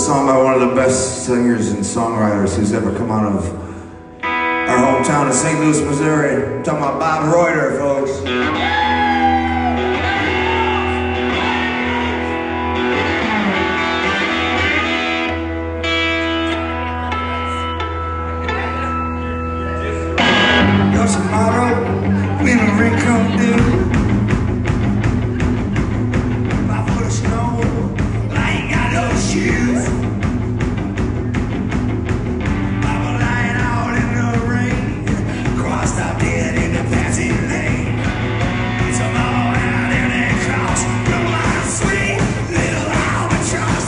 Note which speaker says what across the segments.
Speaker 1: song by one of the best singers and songwriters who's ever come out of our hometown of St. Louis, Missouri. I'm talking about Bob Reuter, folks. Tomorrow, when the rain come due, my foot of snow, I ain't got no shoes. I'm lying out in the rain, crossed out dead in the passing lane. Tomorrow out in that cross, you're my sweet little albatross.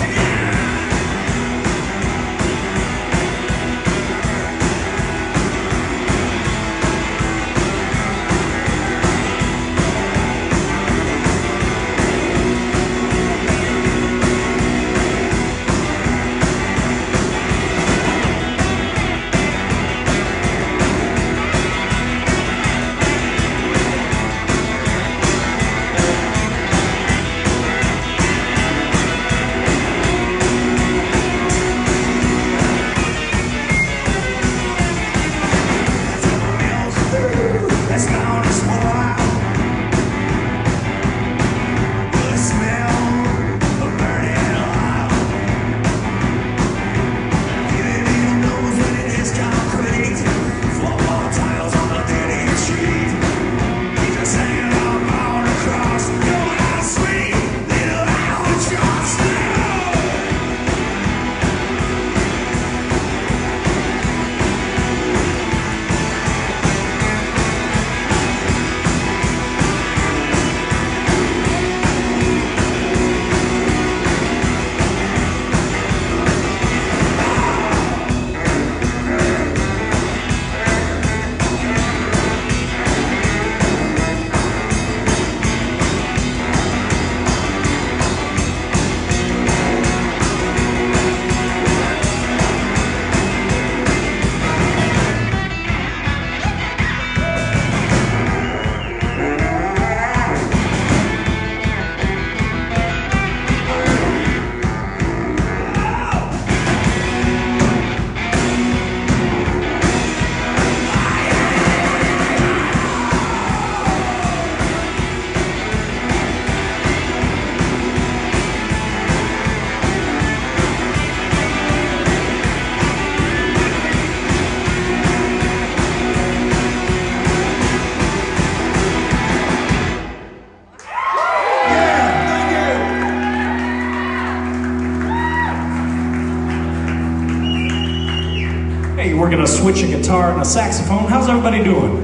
Speaker 2: Hey, we're gonna switch a guitar and a saxophone. How's everybody doing?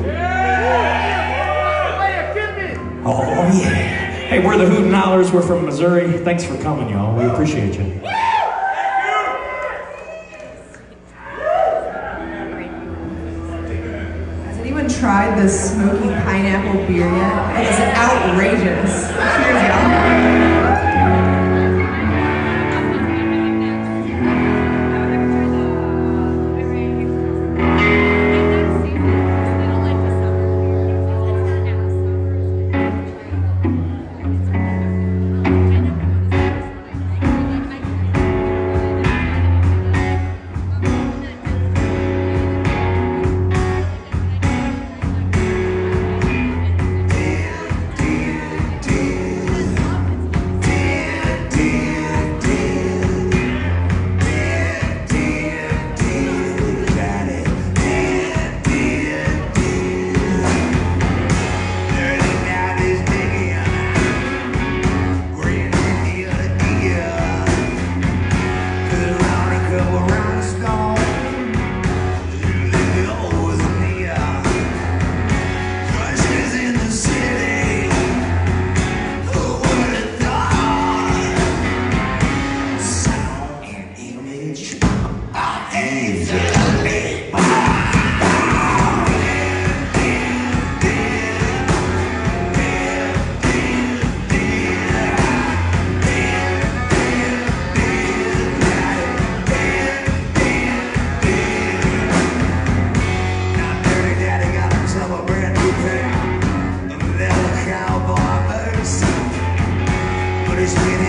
Speaker 2: Oh yeah. Hey, we're the Hoot and Hollers. We're from Missouri. Thanks for coming, y'all. We appreciate you.
Speaker 3: Has anyone tried the smoky pineapple beer yet? It is outrageous. Cheers, y'all.
Speaker 1: But it's been